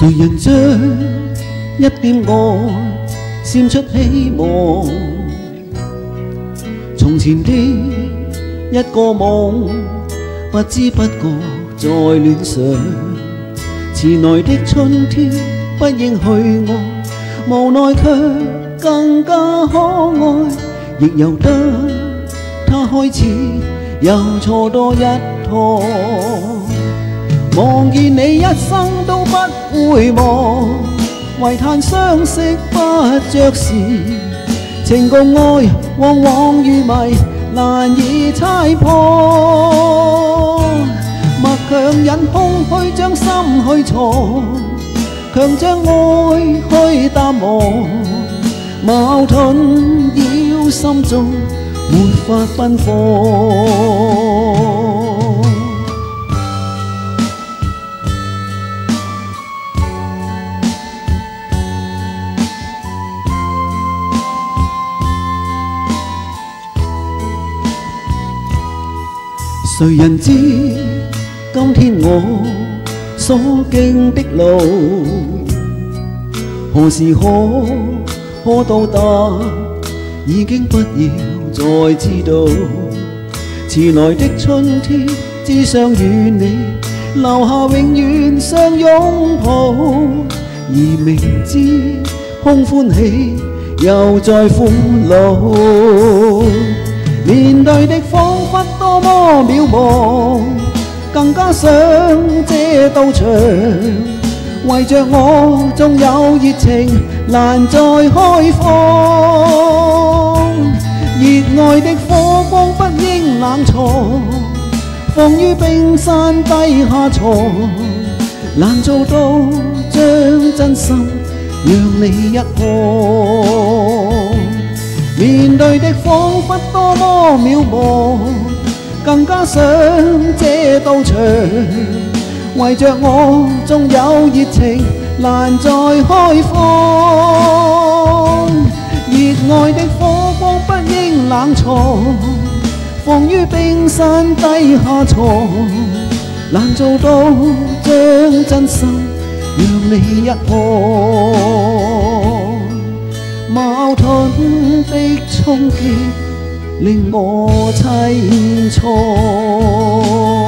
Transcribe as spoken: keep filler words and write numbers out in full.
谁人将一点爱闪出希望？从前的一个梦，不知不觉在恋上。迟来的春天不應去愛，無奈卻更加可愛，亦由得他開始又錯多一趟。望見你一生都不會忘，唯嘆相識不着時，情共愛往往如迷，難以猜破。默強忍空虛將心去藏，強將愛去淡忘，矛盾繞心中沒法奔放。誰人知今天我所經的路，何時可可到達，已經不要再知道。遲來的春天，只想與你留下永遠相擁抱，而明知空歡喜又再苦惱。面對的彷彿多麼渺茫，更加想這道牆，為着我縱有熱情難再開放。熱愛的火光不應冷藏，放於冰山低下藏，難做到將真心讓你一看。面對的彷彿多麼渺茫，更加想這道牆，為着我縱有熱情難再開放。熱愛的火光不應冷藏，放於冰山低下藏，難做到將真心讓你一看。矛盾的衝擊令我凄楚。